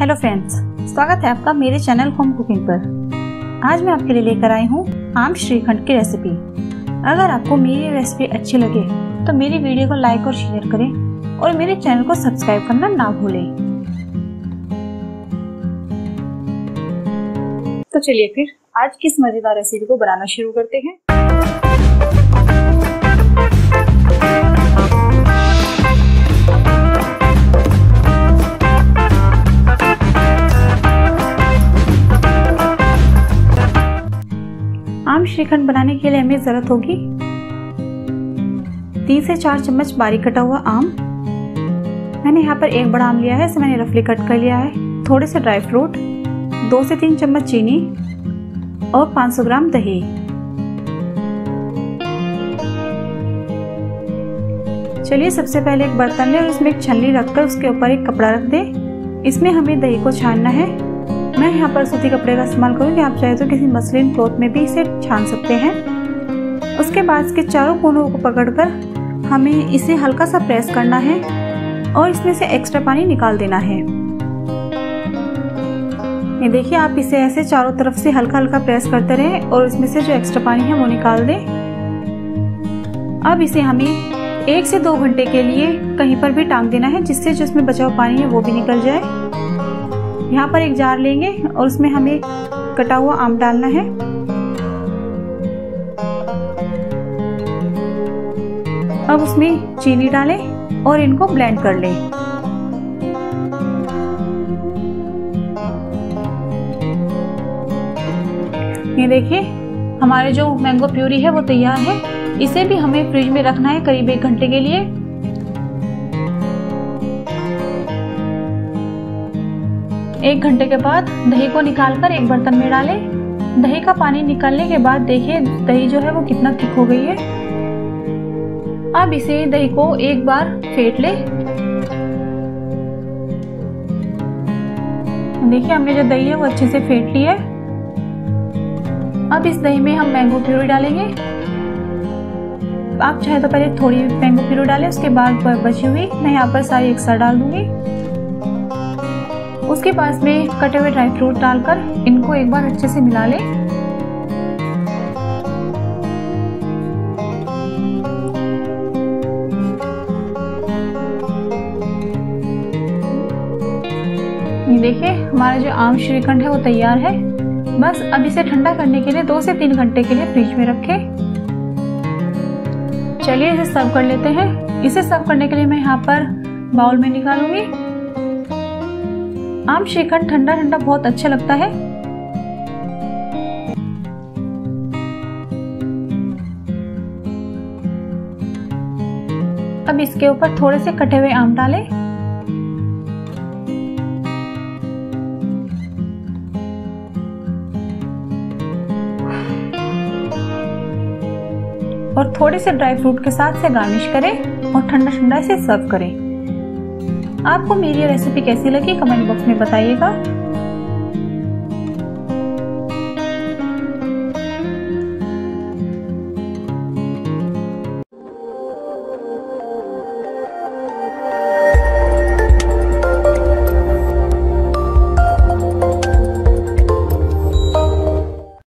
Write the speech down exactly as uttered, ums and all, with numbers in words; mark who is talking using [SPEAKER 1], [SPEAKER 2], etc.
[SPEAKER 1] Hello friends, स्वागत है आपका मेरे चैनल होम कुकिंग पर। आज मैं आपके लिए लेकर आई हूँ आम श्रीखंड की रेसिपी। अगर आपको मेरी रेसिपी अच्छी लगे तो मेरी वीडियो को लाइक और शेयर करें और मेरे चैनल को सब्सक्राइब करना ना भूलें। तो चलिए फिर आज की इस मजेदार रेसिपी को बनाना शुरू करते हैं। आम श्रीखंड बनाने के लिए हमें जरूरत होगी तीन से चार चम्मच बारीक कटा हुआ आम। मैंने यहाँ पर एक बड़ा आम लिया है, इसे मैंने रफली कट कर लिया है। थोड़े से ड्राई फ्रूट, दो से तीन चम्मच चीनी और पाँच सौ ग्राम दही। चलिए सबसे पहले एक बर्तन लें और इसमें एक छन्नी रखकर उसके ऊपर एक कपड़ा रख दें। इसमें हमें दही को छानना है। मैं यहाँ पर सूती कपड़े का इस्तेमाल करूँगी, आप चाहे तो किसी मसलिन क्लॉथ में भी इसे छान सकते हैं। उसके बाद इसके चारों कोनों को पकड़कर हमें इसे हल्का सा प्रेस करना है और इसमें से एक्स्ट्रा पानी निकाल देना है। ये देखिए, आप इसे ऐसे चारों तरफ से हल्का हल्का प्रेस करते रहें और इसमें से जो एक्स्ट्रा पानी है वो निकाल दें। अब इसे हमें एक से दो घंटे के लिए कहीं पर भी टांग देना है, जिससे जो इसमें बचा हुआ पानी है वो भी निकल जाए। यहाँ पर एक जार लेंगे और उसमें हमें कटा हुआ आम डालना है। अब उसमें चीनी डालें और इनको ब्लेंड कर लें। ये देखिए, हमारे जो मैंगो प्यूरी है वो तैयार है। इसे भी हमें फ्रिज में रखना है करीब एक घंटे के लिए। एक घंटे के बाद दही को निकालकर एक बर्तन में डालें। दही का पानी निकालने के बाद देखिए दही जो है वो कितना थिक हो गई है। अब इसे दही को एक बार फेंट लें। देखिए हमने जो दही है वो अच्छे से फेंट ली है। अब इस दही में हम मैंगो प्यूरी डालेंगे। आप चाहे तो पहले थोड़ी मैंगो प्यूरी डालें, उसके बाद बची हुई मैं यहाँ पर सारी एक साथ डाल दूंगी। उसके बाद में कटे हुए ड्राई फ्रूट डालकर इनको एक बार अच्छे से मिला लें। ये देखिए हमारा जो आम श्रीखंड है वो तैयार है। बस अब इसे ठंडा करने के लिए दो से तीन घंटे के लिए फ्रिज में रखें। चलिए इसे सर्व कर लेते हैं। इसे सर्व करने के लिए मैं यहाँ पर बाउल में निकालूंगी। आम श्रीखंड ठंडा ठंडा बहुत अच्छा लगता है। अब इसके ऊपर थोड़े से कटे हुए आम डालें। और थोड़े से ड्राई फ्रूट के साथ से गार्निश करें और ठंडा ठंडा इसे सर्व करें। आपको मेरी रेसिपी कैसी लगी कमेंट बॉक्स में बताइएगा।